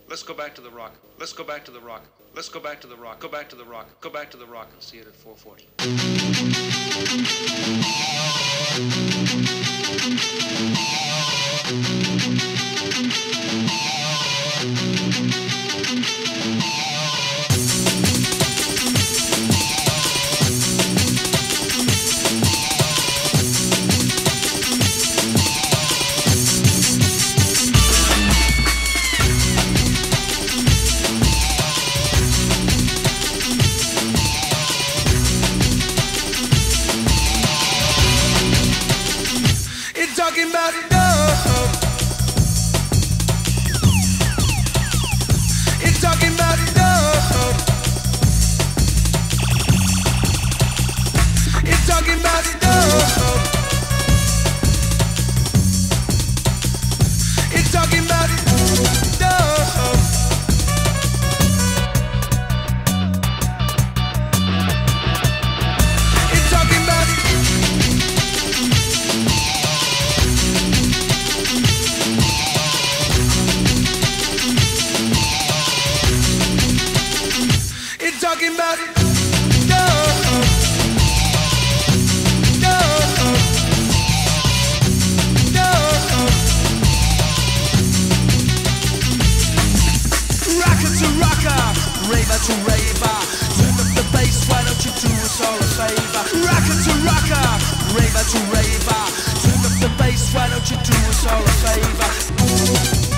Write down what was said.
Let's go back to the rock. Let's go back to the rock. Let's go back to the rock. Go back to the rock. Go back to the rock and see it at 4:40. Talking about love. It's talking about love. It's talking about love. It's talking about love. Talking about it, love, love, love. Rocker to rocker, raver to raver. Turn up the bass, why don't you do us all a favor? Rocker to rocker, raver to raver. Turn up the bass, why don't you do us all a favor?